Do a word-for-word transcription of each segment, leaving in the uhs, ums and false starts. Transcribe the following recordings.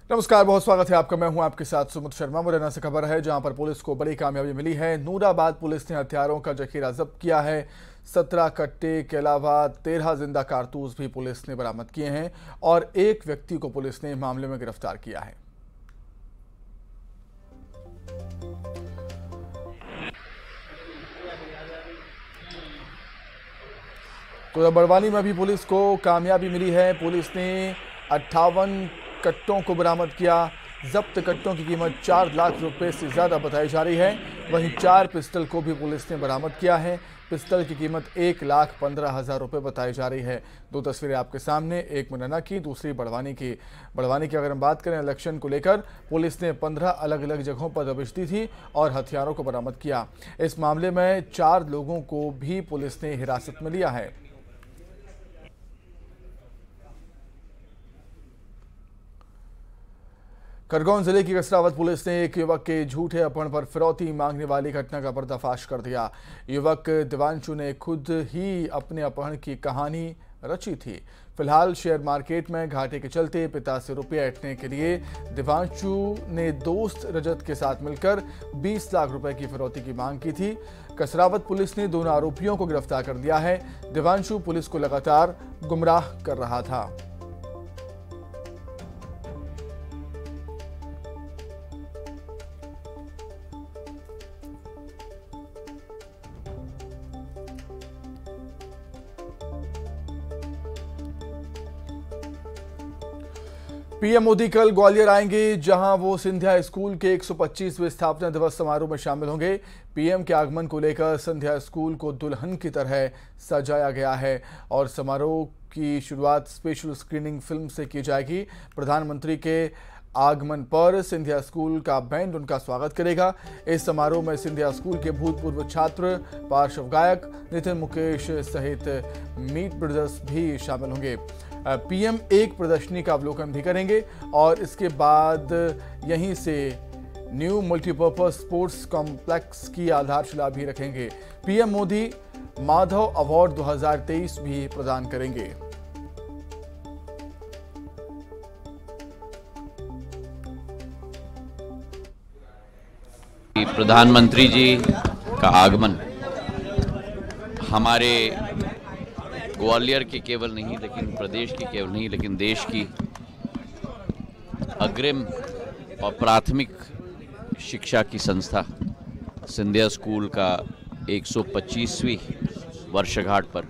नमस्कार, बहुत स्वागत है आपका। मैं हूं आपके साथ सुमित शर्मा। मुरैना से खबर है जहां पर पुलिस को बड़ी कामयाबी मिली है। नूराबाद पुलिस ने हथियारों का जखीरा जब्त किया है। सत्रह कट्टे के अलावा तेरह जिंदा कारतूस भी पुलिस ने बरामद किए हैं और एक व्यक्ति को पुलिस ने मामले में गिरफ्तार किया है। तो बड़वानी में भी पुलिस को कामयाबी मिली है। पुलिस ने अट्ठावन कट्टों को बरामद किया। जब्त कट्टों की कीमत चार लाख रुपए से ज्यादा बताई जा रही है। वहीं चार पिस्टल को भी पुलिस ने बरामद किया है। पिस्टल की कीमत एक लाख पंद्रह हजार रुपए बताई जा रही है। दो तस्वीरें आपके सामने, एक मुरैना की, दूसरी बड़वानी की। बड़वानी की अगर हम बात करें, इलेक्शन को लेकर पुलिस ने पंद्रह अलग अलग जगहों पर दबिश दी थी और हथियारों को बरामद किया। इस मामले में चार लोगों को भी पुलिस ने हिरासत में लिया है। खरगोन जिले की कसरावत पुलिस ने एक युवक के झूठे अपहरण पर फिरौती मांगने वाली घटना का पर्दाफाश कर दिया। युवक दिवांशु ने खुद ही अपने अपहरण की कहानी रची थी। फिलहाल शेयर मार्केट में घाटे के चलते पिता से रुपये ऐंठने के लिए दिवांशु ने दोस्त रजत के साथ मिलकर बीस लाख रुपए की फिरौती की मांग की थी। कसरावत पुलिस ने दोनों आरोपियों को गिरफ्तार कर दिया है। दिवांशु पुलिस को लगातार गुमराह कर रहा था। पीएम मोदी कल ग्वालियर आएंगे, जहां वो सिंधिया स्कूल के एक सौ पच्चीसवें स्थापना दिवस समारोह में शामिल होंगे। पीएम के आगमन को लेकर सिंधिया स्कूल को दुल्हन की तरह सजाया गया है और समारोह की शुरुआत स्पेशल स्क्रीनिंग फिल्म से की जाएगी। प्रधानमंत्री के आगमन पर सिंधिया स्कूल का बैंड उनका स्वागत करेगा। इस समारोह में सिंधिया स्कूल के भूतपूर्व छात्र, पार्श्व गायक नितिन मुकेश सहित मीट ब्रदर्स भी शामिल होंगे। पीएम एक प्रदर्शनी का अवलोकन भी करेंगे और इसके बाद यहीं से न्यू मल्टीपर्पज स्पोर्ट्स कॉम्प्लेक्स की आधारशिला भी रखेंगे। पीएम मोदी माधव अवार्ड दो हज़ार तेईस भी प्रदान करेंगे। प्रधानमंत्री जी का आगमन हमारे ग्वालियर की केवल नहीं, लेकिन प्रदेश की केवल नहीं, लेकिन देश की अग्रिम और प्राथमिक शिक्षा की संस्था सिंधिया स्कूल का एक सौ पच्चीसवीं वर्षगांठ पर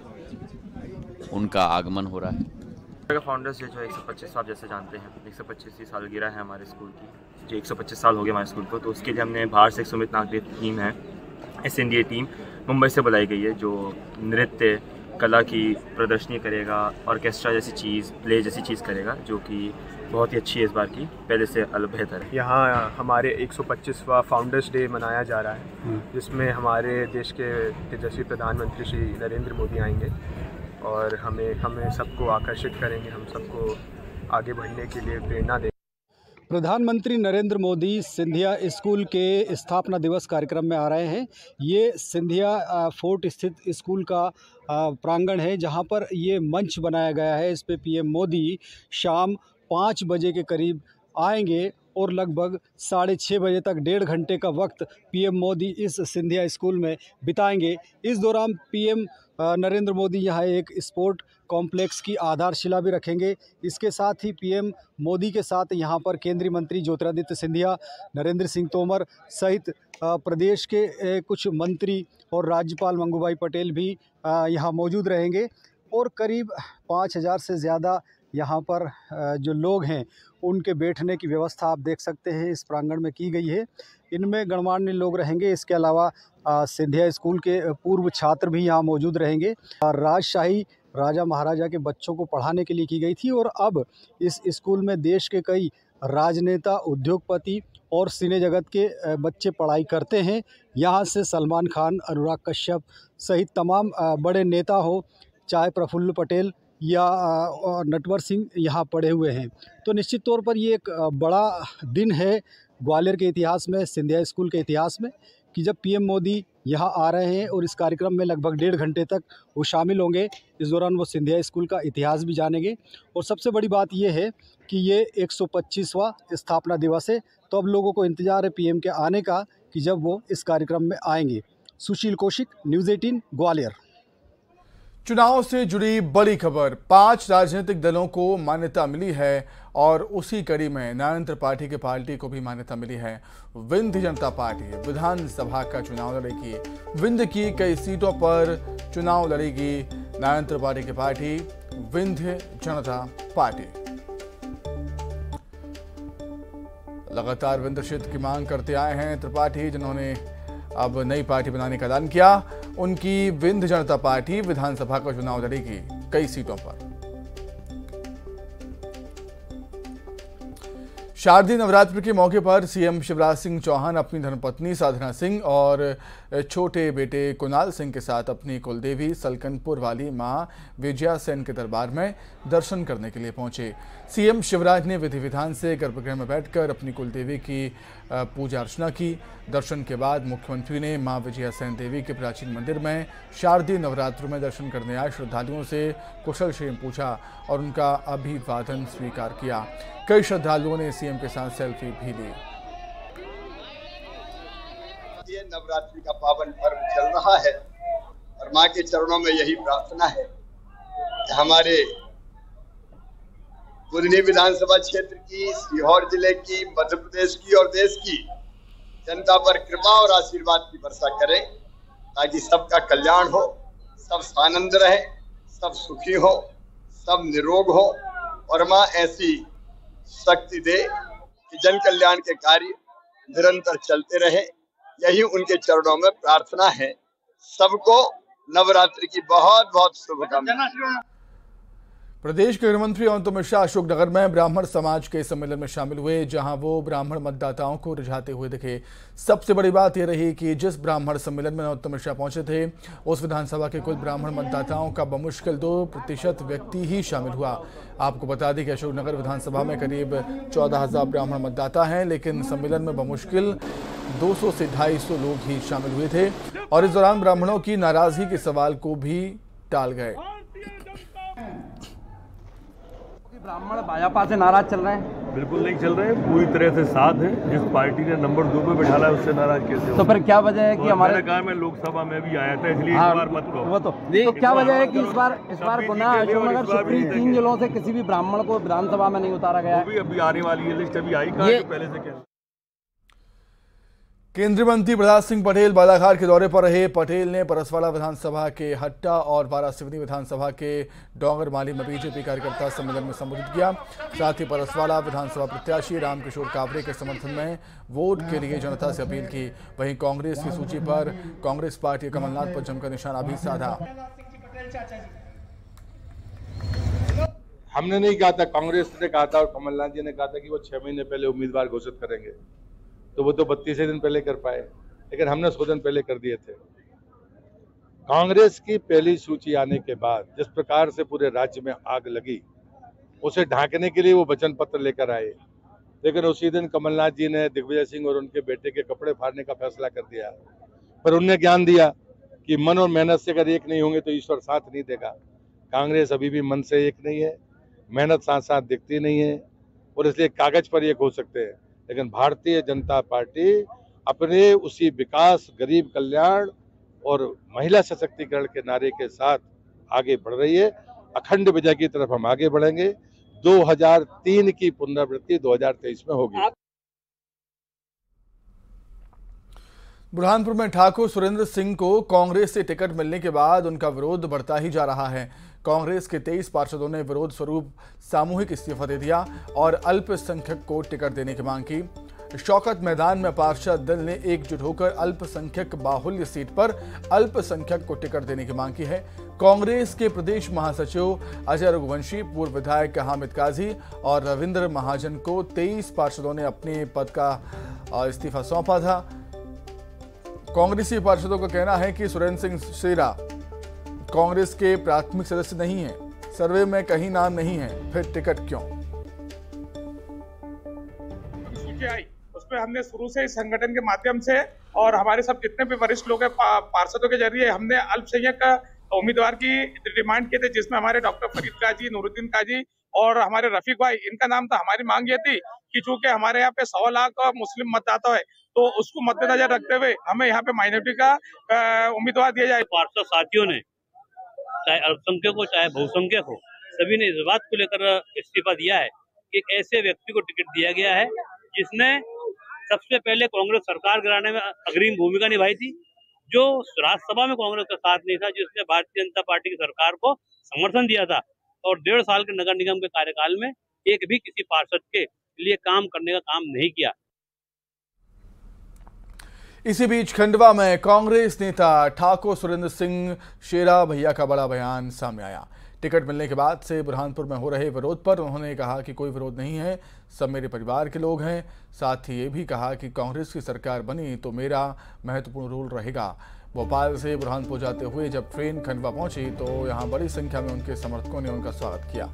उनका आगमन हो रहा है। फाउंडर्स डे जो एक सौ पच्चीस, आप जैसे जानते हैं, एक सौ पच्चीसवीं सालगिरह है हमारे स्कूल की, जो एक सौ पच्चीस साल हो गए हमारे स्कूल को। तो उसके लिए हमने बाहर से एक सुमित नागरी टीम है, S N D A team Mumbai से बुलाई गई है, जो नृत्य कला की प्रदर्शनी करेगा, ऑर्केस्ट्रा जैसी चीज़, प्ले जैसी चीज़ करेगा, जो कि बहुत ही अच्छी है इस बार की, पहले से अलग बेहतर है। यहाँ हमारे एक सौ पच्चीसवां फाउंडर्स डे मनाया जा रहा है, जिसमें हमारे देश के तेजस्वी प्रधानमंत्री श्री नरेंद्र मोदी आएंगे और हमें हमें सबको आकर्षित करेंगे, हम सबको आगे बढ़ने के लिए प्रेरणा देंगे। प्रधानमंत्री नरेंद्र मोदी सिंधिया स्कूल के स्थापना दिवस कार्यक्रम में आ रहे हैं। ये सिंधिया फोर्ट स्थित स्कूल का प्रांगण है, जहां पर ये मंच बनाया गया है। इस पे पीएम मोदी शाम पाँच बजे के करीब आएंगे और लगभग साढ़े छः बजे तक डेढ़ घंटे का वक्त पीएम मोदी इस सिंधिया स्कूल में बिताएंगे। इस दौरान पीएम नरेंद्र मोदी यहाँ एक स्पोर्ट कॉम्प्लेक्स की आधारशिला भी रखेंगे। इसके साथ ही पीएम मोदी के साथ यहाँ पर केंद्रीय मंत्री ज्योतिरादित्य सिंधिया, नरेंद्र सिंह तोमर सहित प्रदेश के कुछ मंत्री और राज्यपाल मंगूभाई पटेल भी यहाँ मौजूद रहेंगे और करीब पाँच हज़ार से ज़्यादा यहाँ पर जो लोग हैं उनके बैठने की व्यवस्था आप देख सकते हैं इस प्रांगण में की गई है। इनमें गणमान्य लोग रहेंगे। इसके अलावा सिंधिया स्कूल के पूर्व छात्र भी यहाँ मौजूद रहेंगे। राजशाही राजा महाराजा के बच्चों को पढ़ाने के लिए की गई थी और अब इस स्कूल में देश के कई राजनेता, उद्योगपति और सिने जगत के बच्चे पढ़ाई करते हैं। यहाँ से सलमान खान, अनुराग कश्यप सहित तमाम बड़े नेता हो, चाहे प्रफुल्ल पटेल या नटवर सिंह यहाँ पढ़े हुए हैं। तो निश्चित तौर पर ये एक बड़ा दिन है ग्वालियर के इतिहास में, सिंधिया स्कूल के इतिहास में, कि जब पीएम मोदी यहाँ आ रहे हैं और इस कार्यक्रम में लगभग डेढ़ घंटे तक वो शामिल होंगे। इस दौरान वो सिंधिया स्कूल का इतिहास भी जानेंगे और सबसे बड़ी बात ये है कि ये एक सौ पच्चीसवां स्थापना दिवस है, तो अब लोगों को इंतज़ार है पीएम के आने का कि जब वो इस कार्यक्रम में आएंगे। सुशील कौशिक, न्यूज़ अठारह, ग्वालियर। चुनाव से जुड़ी बड़ी खबर, पांच राजनीतिक दलों को मान्यता मिली है और उसी कड़ी में नारायण त्रिपाठी की पार्टी को भी मान्यता मिली है। विंध्य जनता पार्टी विधानसभा का चुनाव लड़ेगी। विंध्य की कई सीटों पर चुनाव लड़ेगी नारायण त्रिपाठी की पार्टी विंध्य जनता पार्टी। लगातार विंध्य क्षेत्र की मांग करते आए हैं त्रिपाठी, जिन्होंने अब नई पार्टी बनाने का ऐलान किया। उनकी विंध्य जनता पार्टी विधानसभा का चुनाव लड़ेगी कई सीटों पर। शारदीय नवरात्र के मौके पर सीएम शिवराज सिंह चौहान अपनी धर्मपत्नी साधना सिंह और छोटे बेटे कुणाल सिंह के साथ अपनी कुलदेवी सलकनपुर वाली मां विजया सेन के दरबार में दर्शन करने के लिए पहुंचे। सीएम शिवराज ने विधि विधान से गर्भगृह में बैठकर अपनी कुलदेवी की पूजा अर्चना की। दर्शन के बाद मुख्यमंत्री ने मां विजया सेन देवी के प्राचीन मंदिर में शारदीय नवरात्र में दर्शन करने आए श्रद्धालुओं से कुशल क्षेम पूछा और उनका अभिवादन स्वीकार किया। कई श्रद्धालुओं ने सीएम के साथ सेल्फी भी ली। ये नवरात्रि का पावन पर्व चल रहा है और मां के चरणों में यही प्रार्थना है कि हमारे बुधनी विधानसभा क्षेत्र की, सीहोर जिले की, मध्य प्रदेश की और देश की जनता पर कृपा और आशीर्वाद की वर्षा करें, ताकि सबका कल्याण हो, सब सानंद रहे, सब सुखी हो, सब निरोग हो और मां ऐसी शक्ति दे कि जन कल्याण के कार्य निरंतर चलते रहे। यही उनके चरणों में प्रार्थना है। सबको नवरात्रि की बहुत बहुत शुभकामनाएं। प्रदेश के गृह मंत्री अनंत मिश्रा अशोकनगर में ब्राह्मण समाज के सम्मेलन में शामिल हुए, जहां वो ब्राह्मण मतदाताओं को रिझाते हुए दिखे। सबसे बड़ी बात यह रही कि जिस ब्राह्मण सम्मेलन में अनंत मिश्रा पहुंचे थे, उस विधानसभा के कुल ब्राह्मण मतदाताओं का बमुश्किल दो प्रतिशत व्यक्ति ही शामिल हुआ। आपको बता दें कि अशोकनगर विधानसभा में करीब चौदह हजार ब्राह्मण मतदाता हैं, लेकिन सम्मेलन में बमुश्किल दो सौ से ढाई सौ लोग ही शामिल हुए थे और इस दौरान ब्राह्मणों की नाराजगी के सवाल को भी टाल गए। ब्राह्मण भाजपा से नाराज चल रहे हैं? बिल्कुल नहीं चल रहे हैं, पूरी तरह से साथ हैं। जिस पार्टी ने नंबर दो पे बैठाला है उससे नाराज कैसे हो? तो फिर क्या वजह है कि हमारे कहा मैं लोकसभा में भी आया था, इसलिए हाँ, इस बार मत कहो। वो तो, तो क्या वजह है कि इस बार इस बार गुना अशोकनगर सुप्रीम तीन जिलों से किसी भी ब्राह्मण को विधानसभा में नहीं उतारा गया है? अभी आने वाली है लिस्ट, अभी आई कहा पहले से क्या। केंद्रीय मंत्री प्रहलाद सिंह पटेल बालाघाट के दौरे पर रहे। पटेल ने परसवाड़ा विधानसभा के हट्टा और वारासिवनी विधानसभा के डोंगरमाली में बीजेपी कार्यकर्ता सम्मेलन में संबोधित किया। साथ ही परसवाड़ा विधानसभा प्रत्याशी रामकिशोर कावरे के समर्थन में वोट के लिए जनता से अपील की। वहीं कांग्रेस की सूची पर कांग्रेस पार्टी कमलनाथ पर जमकर निशाना भी साधा। हमने नहीं कहा था, कांग्रेस ने कहा था और कमलनाथ जी ने कहा था कि वो छह महीने पहले उम्मीदवार घोषित करेंगे, तो वो तो बत्तीस दिन पहले कर पाए, लेकिन हमने सौ दिन पहले कर दिए थे। कांग्रेस की पहली सूची आने के बाद जिस प्रकार से पूरे राज्य में आग लगी, उसे ढांकने के लिए वो वचन पत्र लेकर आए, लेकिन उसी दिन कमलनाथ जी ने दिग्विजय सिंह और उनके बेटे के कपड़े फाड़ने का फैसला कर दिया। पर उनने ज्ञान दिया कि मन और मेहनत से अगर एक नहीं होंगे तो ईश्वर साथ नहीं देगा। कांग्रेस अभी भी मन से एक नहीं है, मेहनत साथ साथ दिखती नहीं है और इसलिए कागज पर एक हो सकते हैं, लेकिन भारतीय जनता पार्टी अपने उसी विकास, गरीब कल्याण और महिला सशक्तिकरण के नारे के साथ आगे बढ़ रही है। अखंड विजय की तरफ हम आगे बढ़ेंगे। दो हज़ार तीन की पुनरावृत्ति दो हज़ार तेईस में होगी। बुरहानपुर में ठाकुर सुरेंद्र सिंह को कांग्रेस से टिकट मिलने के बाद उनका विरोध बढ़ता ही जा रहा है। कांग्रेस के तेईस पार्षदों ने विरोध स्वरूप सामूहिक इस्तीफा दे दिया और अल्पसंख्यक को टिकट देने की मांग की। शौकत मैदान में पार्षद दल ने एकजुट होकर अल्पसंख्यक बाहुल्य सीट पर अल्पसंख्यक को टिकट देने की मांग की है। कांग्रेस के प्रदेश महासचिव अजय रघुवंशी, पूर्व विधायक हामिद काजी और रविंद्र महाजन को तेईस पार्षदों ने अपने पद का इस्तीफा सौंपा था। कांग्रेसी पार्षदों का कहना है कि सुरेंद्र सिंह शेरा कांग्रेस के प्राथमिक सदस्य नहीं है, सर्वे में कहीं नाम नहीं है, फिर टिकट क्यों? सूची आई उसमें हमने शुरू से इस संगठन के माध्यम से और हमारे सब जितने भी वरिष्ठ लोग हैं पार्षदों के जरिए हमने अल्पसंख्यक उम्मीदवार की डिमांड किए थे, जिसमें हमारे डॉक्टर फरीद काजी, नूरुद्दीन काजी और हमारे रफीक भाई, इनका नाम था। हमारी मांग ये थी कि चूंकि हमारे यहाँ पे सौ लाख मुस्लिम मतदाता है, तो उसको मद्देनजर रखते हुए हमें यहाँ पे माइनॉरिटी का उम्मीदवार दिया जाए। पार्षद साथियों ने, चाहे अल्पसंख्यक हो चाहे बहुसंख्यक हो, सभी ने इस बात को लेकर इस्तीफा दिया है कि एक ऐसे व्यक्ति को टिकट दिया गया है जिसने सबसे पहले कांग्रेस सरकार गिराने में अग्रिम भूमिका निभाई थी, जो राज्यसभा में कांग्रेस का साथ नहीं था, जिसने भारतीय जनता पार्टी की सरकार को समर्थन दिया था और डेढ़ साल के नगर निगम के कार्यकाल में एक भी किसी पार्षद के लिए काम करने का काम नहीं किया। इसी बीच खंडवा में कांग्रेस नेता ठाकुर सुरेंद्र सिंह शेरा भैया का बड़ा बयान सामने आया। टिकट मिलने के बाद से बुरहानपुर में हो रहे विरोध पर उन्होंने कहा कि कोई विरोध नहीं है, सब मेरे परिवार के लोग हैं। साथ ही ये भी कहा कि कांग्रेस की सरकार बनी तो मेरा महत्वपूर्ण रोल रहेगा। भोपाल से बुरहानपुर जाते हुए जब ट्रेन खंडवा पहुंची तो यहां बड़ी संख्या में उनके समर्थकों ने उनका स्वागत किया।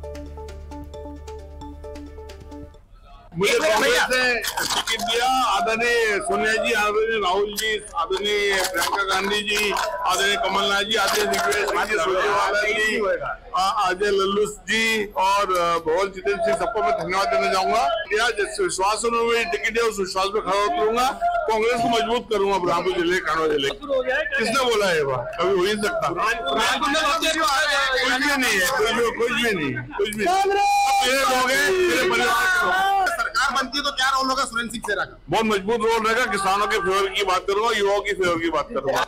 मुझे कांग्रेस ने टिकट दिया। आदरणीय सोनिया जी, आदरणीय राहुल जी, आदरणीय प्रियंका गांधी जी, आदरणीय कमलनाथ जी, आदरणीय दिग्विजय सिंह जी, सुरजेवाला जी, अजय लल्लू जी और भोल जितेंद्र सिंह, सबको मैं धन्यवाद देना चाहूंगा। जिस विश्वास उन्होंने टिकट दिया उस विश्वास में खड़ा उतरूंगा, कांग्रेस को मजबूत करूंगा बुरहानपुर जिले, खंडवा जिले। किसने बोला है वह? कभी हो ही सकता, कुछ भी नहीं है, कुछ भी नहीं, कुछ भी मेरे लोग हैं, मेरे परिवार। सरकार बनती है तो क्या रोल होगा सुरेंद्र सिंह शेरा का? बहुत मजबूत रोल रहेगा। किसानों के फेवर की बात करूंगा, युवाओं की फेवर की बात करूंगा।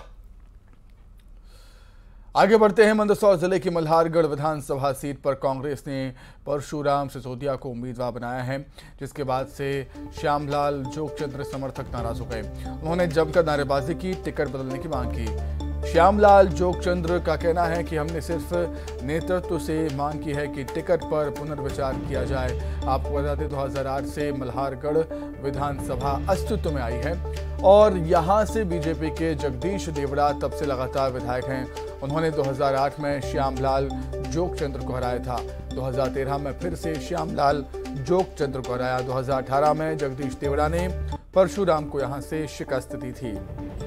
आगे बढ़ते हैं। मंदसौर जिले की मल्हारगढ़ विधानसभा सीट पर कांग्रेस ने परशुराम सिसोदिया को उम्मीदवार बनाया है, जिसके बाद से श्यामलाल जोगचंद्र समर्थक नाराज हो गए। उन्होंने जमकर नारेबाजी की, टिकट बदलने की मांग की। श्यामलाल जोगचंद्र का कहना है कि हमने सिर्फ नेतृत्व से मांग की है कि टिकट पर पुनर्विचार किया जाए। आपको बता दें दो हज़ार आठ से मल्हारगढ़ विधानसभा अस्तित्व में आई है और यहां से बीजेपी के जगदीश देवड़ा तब से लगातार विधायक हैं। उन्होंने दो हज़ार आठ में श्यामलाल जोगचंद्र को हराया था। दो हज़ार तेरह में फिर से श्यामलाल जोगचंद्र को हराया। दो हज़ार अठारह में जगदीश देवड़ा ने परशुराम को यहां से शिकस्त दी थी।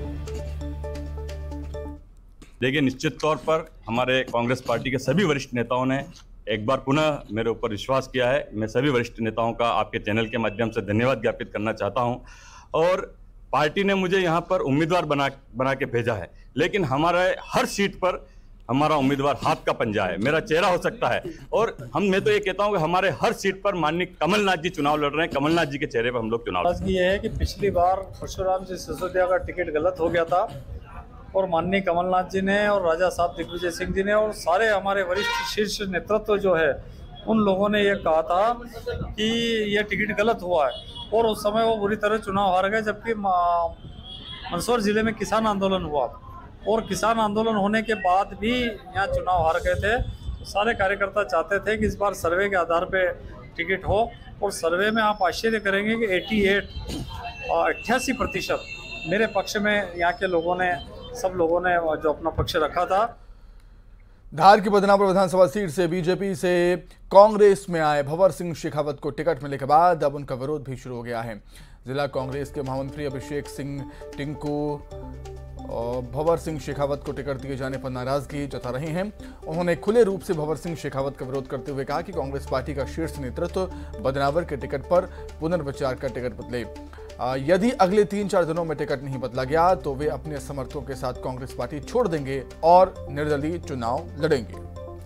देखिए, निश्चित तौर पर हमारे कांग्रेस पार्टी के सभी वरिष्ठ नेताओं ने एक बार पुनः मेरे ऊपर विश्वास किया है। मैं सभी वरिष्ठ नेताओं का आपके चैनल के माध्यम से धन्यवाद ज्ञापित करना चाहता हूं। और पार्टी ने मुझे यहां पर उम्मीदवार बना बना के भेजा है, लेकिन हमारे हर सीट पर हमारा उम्मीदवार हाथ का पंजा है, मेरा चेहरा हो सकता है। और हम मैं तो ये कहता हूं कि हमारे हर सीट पर माननीय कमलनाथ जी चुनाव लड़ रहे हैं। कमलनाथ जी के चेहरे पर हम लोग चुनाव लड़ रहे हैं। ये है कि पिछली बार परशुराम जी सिसोदिया का टिकट गलत हो गया था और माननीय कमलनाथ जी ने और राजा साहब दिग्विजय सिंह जी ने और सारे हमारे वरिष्ठ शीर्ष नेतृत्व जो है उन लोगों ने ये कहा था कि ये टिकट गलत हुआ है और उस समय वो बुरी तरह चुनाव हार गए। जबकि मंदसौर जिले में किसान आंदोलन हुआ और किसान आंदोलन होने के बाद भी यहाँ चुनाव हार गए थे। तो सारे कार्यकर्ता चाहते थे कि इस बार सर्वे के आधार पे टिकट हो और सर्वे में आप आश्चर्य करेंगे कि अठासी अट्ठासी प्रतिशत मेरे पक्ष में यहाँ के लोगों ने सब लोगों ने जो अपना पक्ष रखा था। धार की बदनापुर विधानसभा सीट से बीजेपी से कांग्रेस में आए भंवर सिंह शेखावत को टिकट मिलने के बाद अब उनका विरोध भी शुरू हो गया है। जिला कांग्रेस के महामंत्री अभिषेक सिंह टिंकू और भंवर सिंह शेखावत को टिकट दिए जाने पर नाराजगी जता रहे हैं। उन्होंने खुले रूप से भंवर सिंह शेखावत का विरोध करते हुए कहा कि कांग्रेस पार्टी का शीर्ष नेतृत्व बदनावर के टिकट पर पुनर्विचार कर टिकट बदले। यदि अगले तीन चार दिनों में टिकट नहीं बदला गया तो वे अपने समर्थकों के साथ कांग्रेस पार्टी छोड़ देंगे और निर्दलीय चुनाव लड़ेंगे।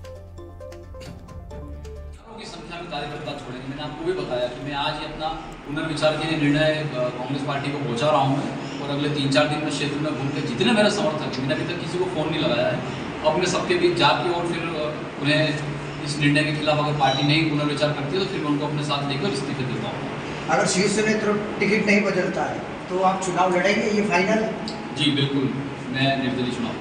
संख्या में कार्यकर्ता छोड़ेंगे। मैंने आपको भी बताया कि मैं आज ये अपना पुनर्विचार के निर्णय कांग्रेस पार्टी को पहुंचा रहा हूं और अगले तीन चार दिन में क्षेत्र में घूम के जितने मेरे समर्थक हैं, मैंने अभी तक किसी को फोन नहीं लगाया है, अपने सबके बीच जाके और फिर उन्हें इस निर्णय के खिलाफ अगर पार्टी नहीं पुनर्विचार करती है तो फिर मैं उनको अपने साथ लेकर इस्तीफे देता हूँ। अगर शीर्ष नेतृत्व टिकट नहीं बदलता है तो आप चुनाव लड़ेंगे, ये फाइनल? जी बिल्कुल, मैं निर्दलीय चुनाव।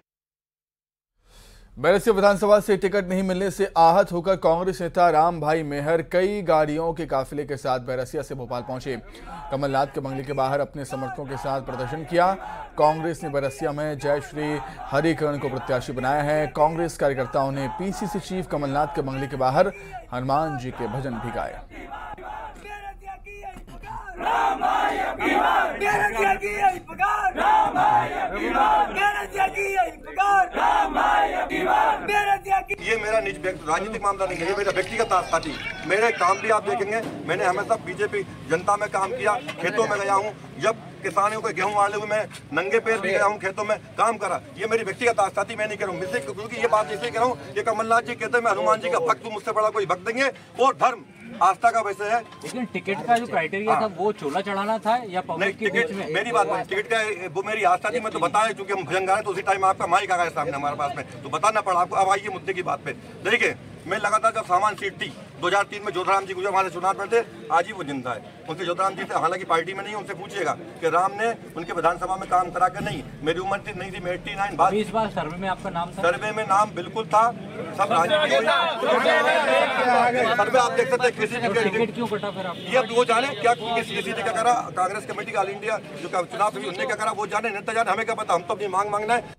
बैरसिया विधानसभा से टिकट नहीं मिलने से आहत होकर कांग्रेस नेता राम भाई मेहर कई गाड़ियों के काफिले के साथ बैरसिया से भोपाल पहुंचे। कमलनाथ के बंगले के बाहर अपने समर्थकों के साथ प्रदर्शन किया। कांग्रेस ने बैरसिया में जय श्री हरिकरण को प्रत्याशी बनाया है। कांग्रेस कार्यकर्ताओं ने पीसीसी चीफ कमलनाथ के बंगले के बाहर हनुमान जी के भजन भी गाए। ये मेरा निज राजनीतिक मामला नहीं है, ये मेरा व्यक्तिगत आस्था थी। मेरे काम भी आप देखेंगे, मैंने हमेशा बीजेपी जनता में काम किया, खेतों में गया हूँ, जब किसानों को गेहूं वाले हुए मैं नंगे पैर भी गया हूँ, खेतों में काम करा। ये मेरी व्यक्तिगत आस्था थी, मैं नहीं करूँ मिलते, क्योंकि ये बात इसलिए कह रहा हूँ, ये कमलनाथ जी कहते हैं मैं हनुमान जी का भक्त हूँ, मुझसे बड़ा कोई भक्त नहीं है, और धर्म आस्था का वैसे है। लेकिन टिकट का जो क्राइटेरिया था वो चोला चढ़ाना था या पब्लिक के बीच में? मेरी बात नहीं, टिकट का वो मेरी आस्था थी, मैं तो बताया, क्योंकि हम भजन गा रहे तो उसी टाइम आपका माइक आ गया सामने हमारे पास में, तो बताना पड़ा आपको। अब आइए मुद्दे की बात पे। देखिए मैं लगातार जब सामान सीट थी दो हजार तीन में जोधाराम जी गुजर वहाँ से चुनाव में थे, आज ही वो जिंदा है। उनसे जोधाराम जी से हालांकि पार्टी में नहीं, उनसे पूछिएगा कि राम ने उनके विधानसभा में काम करा के नहीं। मेरी उम्र थी नहीं थी, मैं एट्टी नाइन बाद। इस बार सर्वे में आपका नाम था? सर्वे में नाम बिल्कुल था, सब राजनीति सर्वे आप देख सकते हैं। किसी टिकट क्यों कटा फिर आप? ये अब वो जाने क्या किसी ने क्या करा, कांग्रेस कमेटी ऑल इंडिया जो चुनाव हुई उनने क्या करा, वो जाने, नेता जाने, हमें क्या पता, हम तो अपनी मांग मांगना है।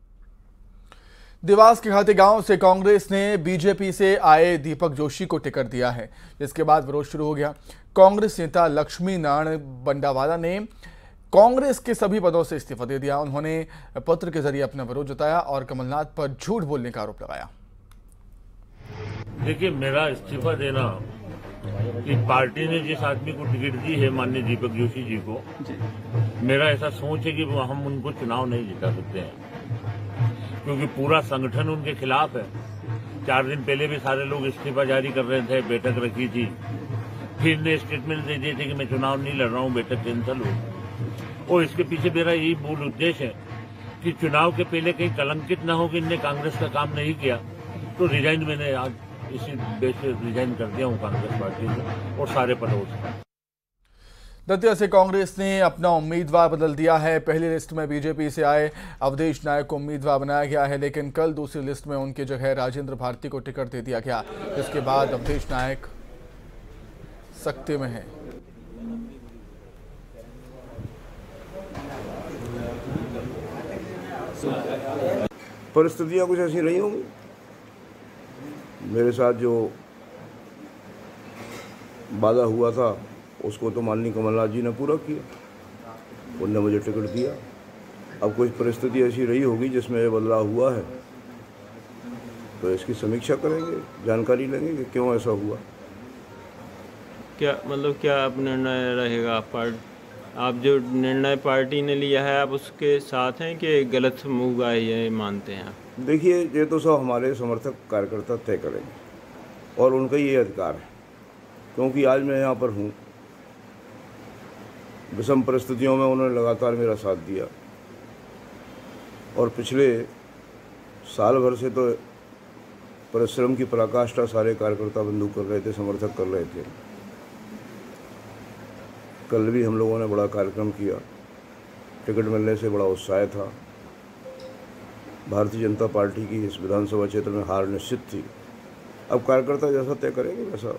देवास के खाते गांव से कांग्रेस ने बीजेपी से आए दीपक जोशी को टिकट दिया है, जिसके बाद विरोध शुरू हो गया। कांग्रेस नेता लक्ष्मी नारायण बंडावाला ने कांग्रेस के सभी पदों से इस्तीफा दे दिया। उन्होंने पत्र के जरिए अपना विरोध जताया और कमलनाथ पर झूठ बोलने का आरोप लगाया। देखिए, मेरा इस्तीफा देना कि पार्टी ने जिस आदमी को टिकट दी है माननीय दीपक जोशी जी को, मेरा ऐसा सोच है कि हम उनको चुनाव नहीं जिता सकते हैं, क्योंकि पूरा संगठन उनके खिलाफ है। चार दिन पहले भी सारे लोग इस्तीफा जारी कर रहे थे, बैठक रखी थी, फिर ने स्टेटमेंट दे दिए थे कि मैं चुनाव नहीं लड़ रहा हूँ, बैठक कैंसिल हो। और इसके पीछे मेरा यही मूल उद्देश्य है कि चुनाव के पहले कहीं कलंकित न हो कि इनने कांग्रेस का काम नहीं किया। तो रिजाइन मैंने आज इसी बेस पे रिजाइन कर दिया हूँ कांग्रेस पार्टी से और सारे पदों से। दतिया से कांग्रेस ने अपना उम्मीदवार बदल दिया है। पहली लिस्ट में बीजेपी से आए अवधेश नायक को उम्मीदवार बनाया गया है, लेकिन कल दूसरी लिस्ट में उनकी जगह राजेंद्र भारती को टिकट दे दिया गया, जिसके बाद अवधेश नायक सख्ती में है। परिस्थितियां कुछ ऐसी नहीं होंगी। मेरे साथ जो वादा हुआ था उसको तो माननीय कमलनाथ जी ने पूरा किया, उन्होंने मुझे टिकट दिया। अब कोई परिस्थिति ऐसी रही होगी जिसमें ये बदलाव हुआ है तो इसकी समीक्षा करेंगे, जानकारी लेंगे कि क्यों ऐसा हुआ। क्या मतलब क्या आप निर्णय रहेगा? पार्ट आप जो निर्णय पार्टी ने लिया है आप उसके साथ हैं कि गलत मूव है ये मानते हैं? देखिए, ये तो सब हमारे समर्थक कार्यकर्ता तय करेंगे और उनका ये अधिकार है, क्योंकि आज मैं यहाँ पर हूँ। विषम परिस्थितियों में उन्होंने लगातार मेरा साथ दिया और पिछले साल भर से तो परिश्रम की पराकाष्ठा सारे कार्यकर्ता बंधु कर रहे थे, समर्थक कर रहे थे। कल भी हम लोगों ने बड़ा कार्यक्रम किया, टिकट मिलने से बड़ा उत्साह था। भारतीय जनता पार्टी की इस विधानसभा क्षेत्र में हार निश्चित थी। अब कार्यकर्ता जैसा तय करेंगे वैसा।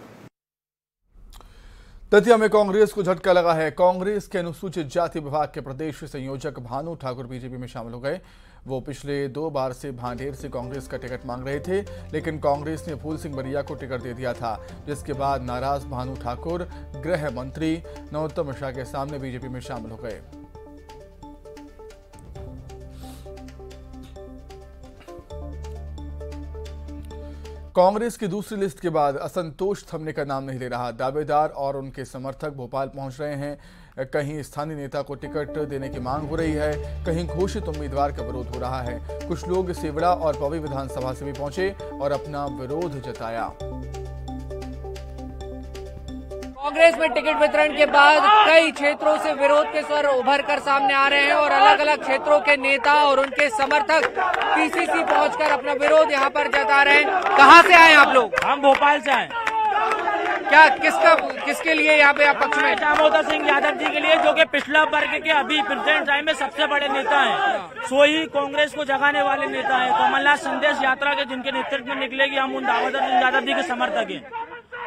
दतिया में कांग्रेस को झटका लगा है। कांग्रेस के अनुसूचित जाति विभाग के प्रदेश संयोजक भानु ठाकुर बीजेपी में शामिल हो गए। वो पिछले दो बार से भांडेर से कांग्रेस का टिकट मांग रहे थे, लेकिन कांग्रेस ने फूल सिंह बरिया को टिकट दे दिया था, जिसके बाद नाराज भानु ठाकुर गृह मंत्री नरोत्तम मिश्रा के सामने बीजेपी में शामिल हो गए। कांग्रेस की दूसरी लिस्ट के बाद असंतोष थमने का नाम नहीं ले रहा। दावेदार और उनके समर्थक भोपाल पहुंच रहे हैं। कहीं स्थानीय नेता को टिकट देने की मांग हो रही है, कहीं घोषित उम्मीदवार का विरोध हो रहा है। कुछ लोग सेवड़ा और पवी विधानसभा से भी पहुंचे और अपना विरोध जताया। कांग्रेस में टिकट वितरण के बाद कई क्षेत्रों से विरोध के स्वर उभर कर सामने आ रहे हैं और अलग अलग क्षेत्रों के नेता और उनके समर्थक पीसीसी पहुंचकर अपना विरोध यहां पर जता रहे हैं। कहां से आए आप लोग? हम भोपाल से आए। क्या किसका किसके लिए यहाँ पे आप पक्ष में? दामोदर सिंह यादव जी के लिए, जो कि पिछड़ा वर्ग के अभी प्रेजेंट टाइम में सबसे बड़े नेता हैं। सो ही कांग्रेस को जगाने वाले नेता हैं। कमलनाथ संदेश यात्रा के जिनके नेतृत्व में निकलेगी, हम उन दामोदर सिंह यादव जी के समर्थक हैं।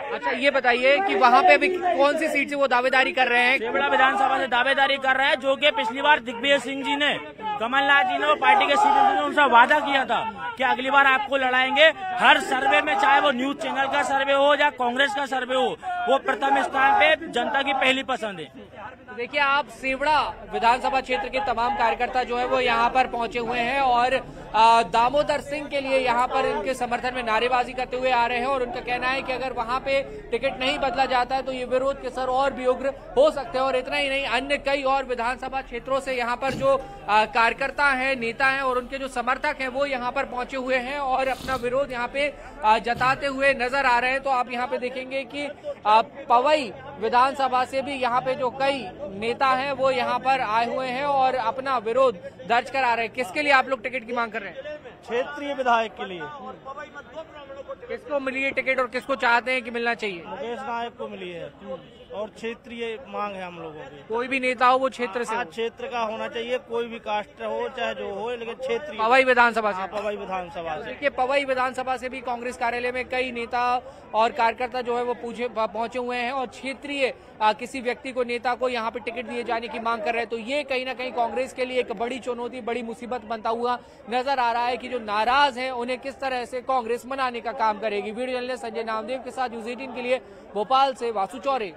अच्छा, ये बताइए कि वहाँ पे अभी कौन सी सीट से वो दावेदारी कर रहे हैं? देवड़ा विधानसभा से दावेदारी कर रहे हैं, जो कि पिछली बार दिग्विजय सिंह जी ने, कमलनाथ जी ने और पार्टी के सीनियर ने उनसे वादा किया था कि अगली बार आपको लड़ाएंगे। हर सर्वे में, चाहे वो न्यूज चैनल का सर्वे हो या कांग्रेस का सर्वे हो, वो प्रथम स्थान पे जनता की पहली पसंद है। देखिए, आप सेवड़ा विधानसभा क्षेत्र के तमाम कार्यकर्ता जो है वो यहाँ पर पहुंचे हुए हैं और दामोदर सिंह के लिए यहाँ पर इनके समर्थन में नारेबाजी करते हुए आ रहे हैं और उनका कहना है कि अगर वहाँ पे टिकट नहीं बदला जाता है तो ये विरोध के सर और भी उग्र हो सकते हैं। और इतना ही नहीं, अन्य कई और विधानसभा क्षेत्रों से यहाँ पर जो कार्यकर्ता हैं, नेता हैं और उनके जो समर्थक हैं वो यहाँ पर पहुंचे हुए हैं और अपना विरोध यहाँ पे जताते हुए नजर आ रहे हैं। तो आप यहाँ पे देखेंगे कि पवई विधानसभा से भी यहाँ पे जो कई नेता हैं वो यहाँ पर आए हुए हैं और अपना विरोध दर्ज करा रहे हैं। किसके लिए आप लोग टिकट की मांग कर रहे हैं? क्षेत्रीय विधायक के लिए। किसको मिली है टिकट और किसको चाहते हैं कि मिलना चाहिए? मुकेश नायक को मिली है और क्षेत्रीय मांग है हम लोगों की। कोई भी नेता हो वो क्षेत्र से, क्षेत्र का होना चाहिए, कोई भी कास्ट हो चाहे जो हो, लेकिन क्षेत्रीय। पवई विधानसभा से? पवई विधानसभा से। देखिए, पवई विधानसभा से भी कांग्रेस कार्यालय में कई नेता और कार्यकर्ता जो है वो पूछे पहुंचे हुए हैं और क्षेत्रीय किसी व्यक्ति को, नेता को यहाँ पे टिकट दिए जाने की मांग कर रहे हैं। तो ये कहीं ना कहीं कांग्रेस के लिए एक बड़ी चुनौती, बड़ी मुसीबत बनता हुआ नजर आ रहा है कि जो नाराज हैं उन्हें किस तरह से कांग्रेस मनाने का काम करेगी। वीडियो जर्नलिस्ट संजय नामदेव के साथ न्यूज़ अठारह के लिए भोपाल से वासु चौरे।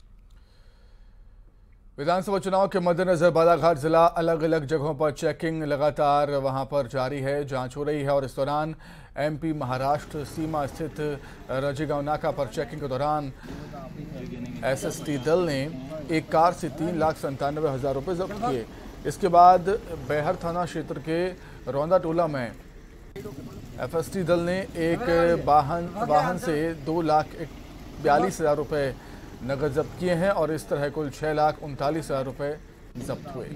विधानसभा चुनाव के मद्देनजर बालाघाट जिला अलग अलग जगहों पर चेकिंग लगातार वहां पर जारी है, जांच हो रही है और इस दौरान एमपी महाराष्ट्र सीमा स्थित रजीगांव नाका पर चेकिंग के दौरान एसएसटी दल ने एक कार से तीन लाख संतानवे हजार रुपये जब्त किए। इसके बाद बेहर थाना क्षेत्र के रौंदा टोला में एफएसटी दल ने एक वाहन वाहन से दो लाख बयालीस हजार रुपये नगद जब्त किए हैं और इस तरह कुल छह लाख उनतालीस हजार रुपये जब्त हुए।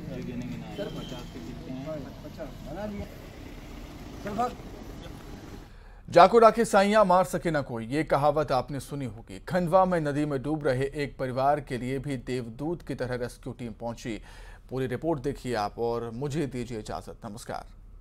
जाको डाके साइयां मार सके ना कोई, ये कहावत आपने सुनी होगी। खंडवा में नदी में डूब रहे एक परिवार के लिए भी देवदूत की तरह रेस्क्यू टीम पहुंची। पूरी रिपोर्ट देखिए आप और मुझे दीजिए इजाजत। नमस्कार।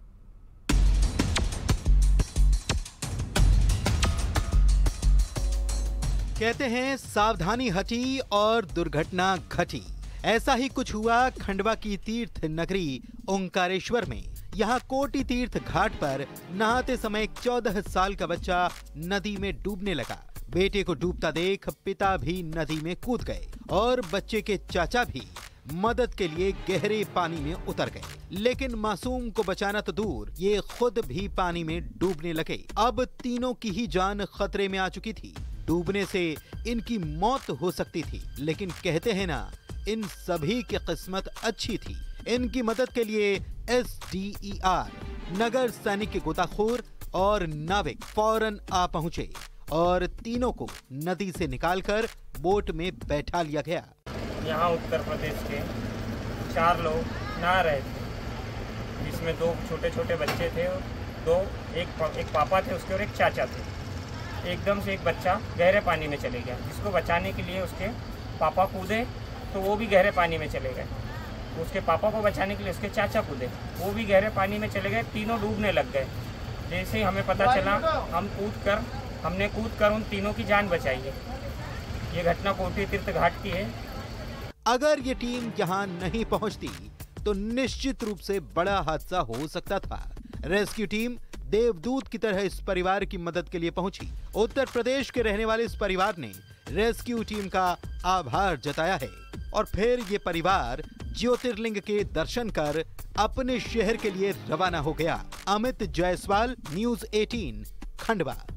कहते हैं सावधानी हटी और दुर्घटना घटी। ऐसा ही कुछ हुआ खंडवा की तीर्थ नगरी ओंकारेश्वर में। यहाँ कोटि तीर्थ घाट पर नहाते समय एक चौदह साल का बच्चा नदी में डूबने लगा। बेटे को डूबता देख पिता भी नदी में कूद गए और बच्चे के चाचा भी मदद के लिए गहरे पानी में उतर गए। लेकिन मासूम को बचाना तो दूर, ये खुद भी पानी में डूबने लगे। अब तीनों की ही जान खतरे में आ चुकी थी। डूबने से इनकी मौत हो सकती थी, लेकिन कहते हैं ना, इन सभी की किस्मत अच्छी थी। इनकी मदद के लिए एस डी ई आर, नगर सैनिक के गोताखोर और नाविक फौरन आ पहुंचे और तीनों को नदी से निकालकर बोट में बैठा लिया गया। यहाँ उत्तर प्रदेश के चार लोग नहा रहे थे, जिसमें दो छोटे छोटे बच्चे थे और दो एक एक पापा थे उसके और एक चाचा थे। एकदम से एक बच्चा गहरे पानी में चले गया, जिसको बचाने के लिए उसके पापा कूदे तो वो भी गहरे पानी में चले गए। उसके पापा को बचाने के लिए उसके चाचा कूदे, वो भी गहरे पानी में चले गए। तीनों डूबने लग गए। जैसे ही हमें पता चला, हम कूद कर हमने कूद कर उन तीनों की जान बचाई है। ये घटना कोटी तीर्थ घाट की है। अगर ये टीम यहाँ नहीं पहुँचती तो निश्चित रूप से बड़ा हादसा हो सकता था। रेस्क्यू टीम देवदूत की तरह इस परिवार की मदद के लिए पहुंची। उत्तर प्रदेश के रहने वाले इस परिवार ने रेस्क्यू टीम का आभार जताया है और फिर ये परिवार ज्योतिर्लिंग के दर्शन कर अपने शहर के लिए रवाना हो गया। अमित जायसवाल, न्यूज़ अठारह, खंडवा।